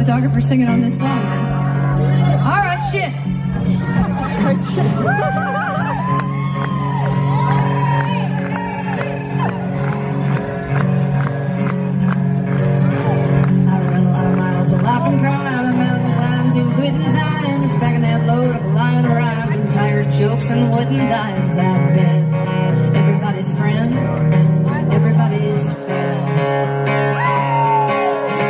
photographer singing on this song, man. All right, shit. I run a lot of miles of life and crime, and mountain climbs and quitting times, packing that load of a line of rhymes and tired jokes and wooden dimes. I've been everybody's friend, everybody's fan.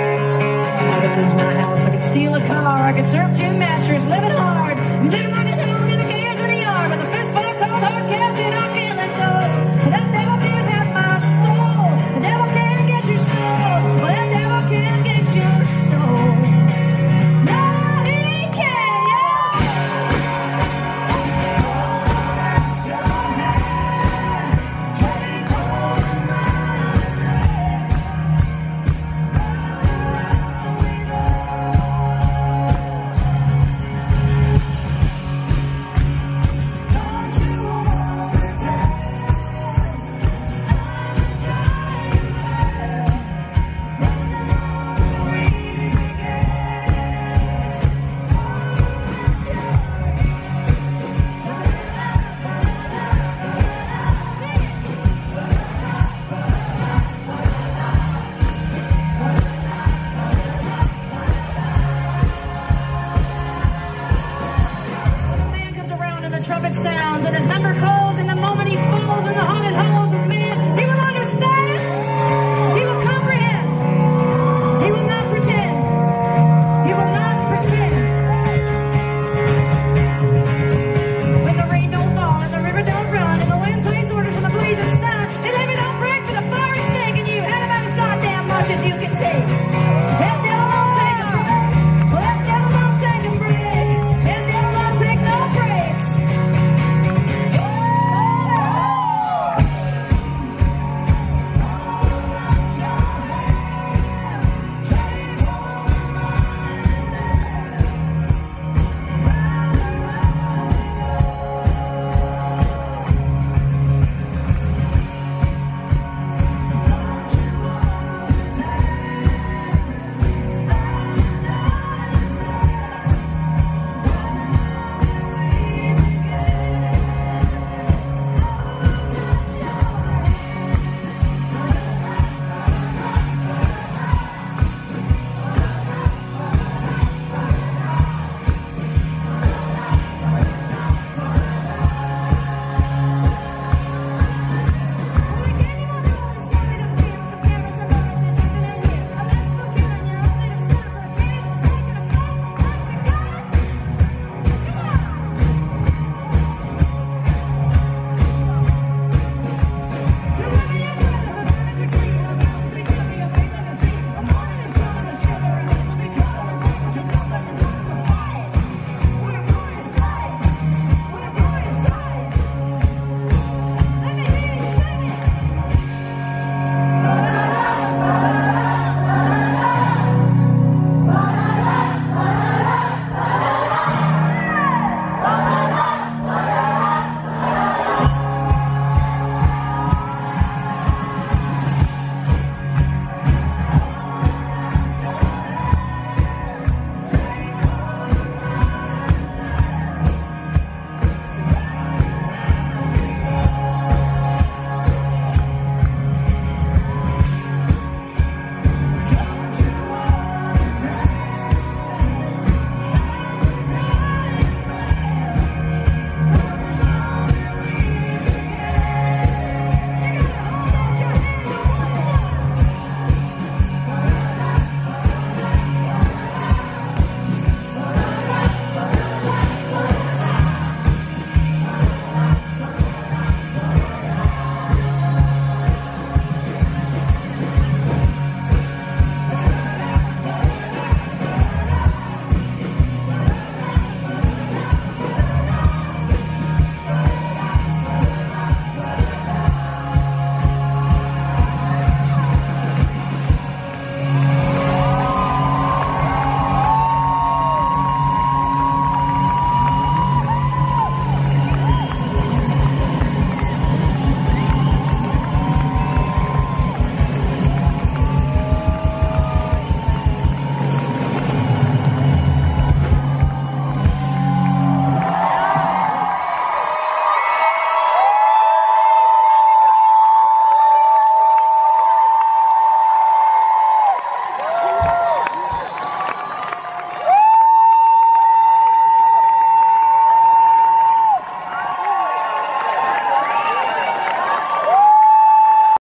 I could lose my house, I could steal a car, I could serve two masters, living hard, living like a